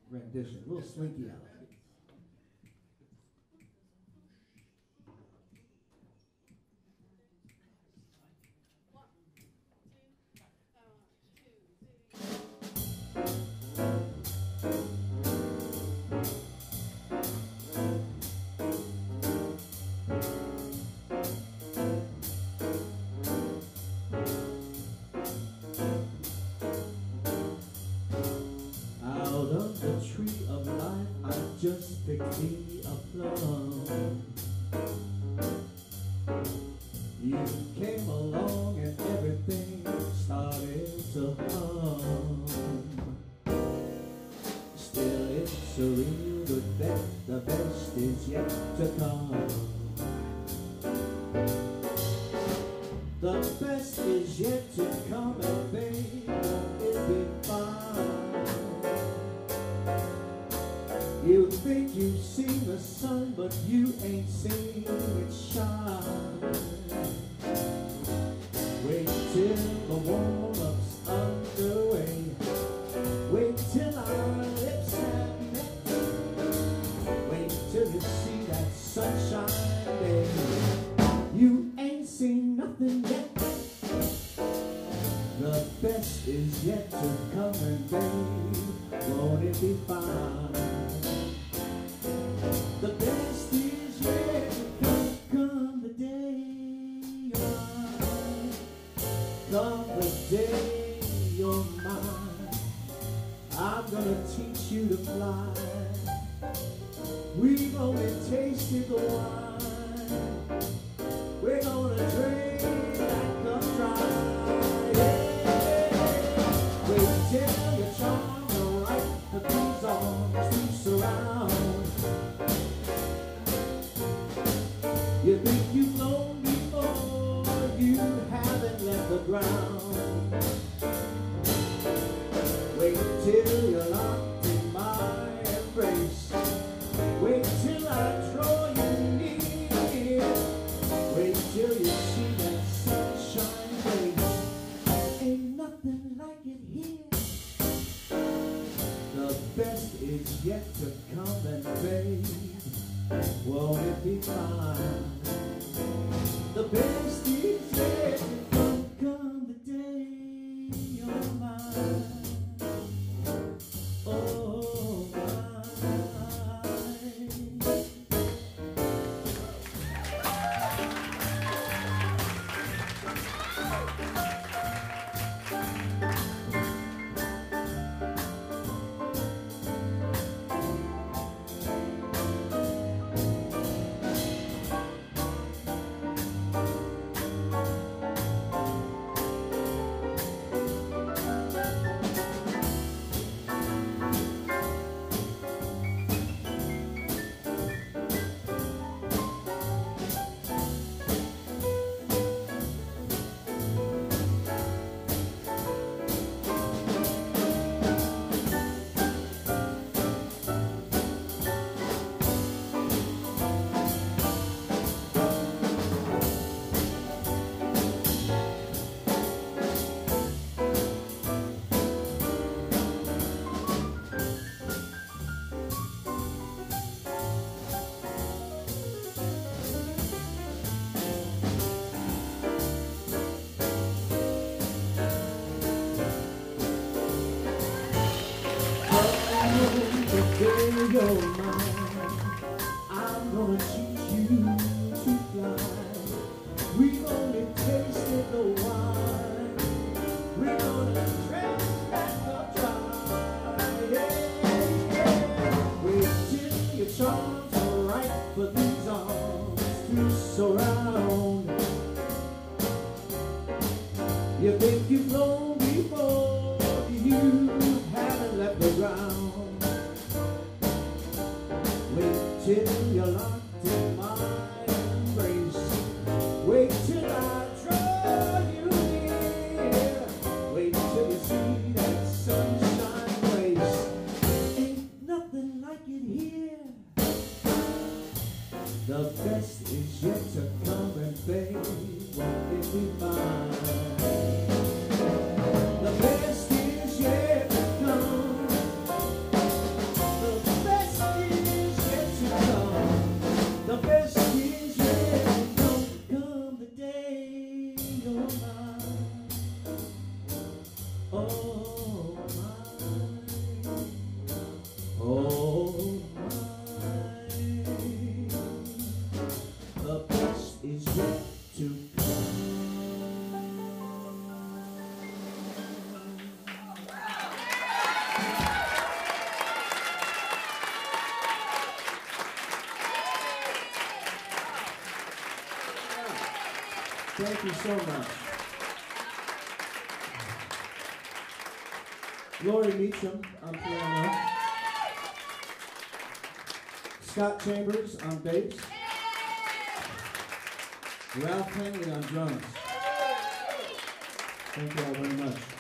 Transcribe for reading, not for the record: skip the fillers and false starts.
rendition, a little slinky out. Out of the tree of life, I just picked me a plum. You came along and everything started to hum. Still it's a real good bet, the best is yet to come. The best is yet to come, and babe, won't it be fine? You think you've seen the sun, but you ain't seen it shine. Wait till the warm-up's underway. Wait till our lips have met. Wait till you see that sunshine day. You ain't seen nothing yet. The best is yet to come, and babe, won't it be fine? The best is yet to come, come the day you're mine. Come the day you're mine. I'm gonna teach you to fly. We've only tasted the wine. We're gonna drink like a dry. Wait till your charms are right for these arms we surround. You think you've flown before, you haven't left the ground. Wait till you're locked in my embrace. Wait till I draw you near. Wait till you see that sunshine face. Ain't nothing like it here. The best is yet to come, and babe, won't it be fine? The best is yet to come, come the day you're mine. Oh, you're mine. I'm gonna teach you to fly. We've only tasted the wine. We're gonna drink like a dry. Yeah. Wait till your charms are right for these arms to surround. You think you've flown before, you haven't left the ground. Wait till you're locked in Thank you so much. Lori Meacham on piano. Scott Chambers on bass. Ralph Henley on drums. Thank you all very much.